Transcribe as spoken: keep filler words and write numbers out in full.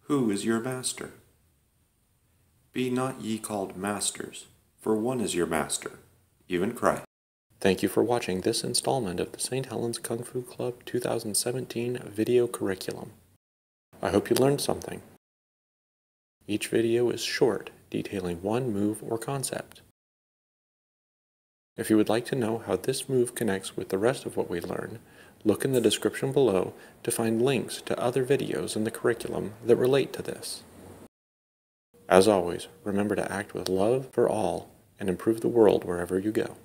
Who is your master? Be not ye called masters, for one is your master, even Christ. Thank you for watching this installment of the Saint Helens Kung Fu Club two thousand seventeen video curriculum. I hope you learned something. Each video is short, detailing one move or concept. If you would like to know how this move connects with the rest of what we learn, look in the description below to find links to other videos in the curriculum that relate to this. As always, remember to act with love for all and improve the world wherever you go.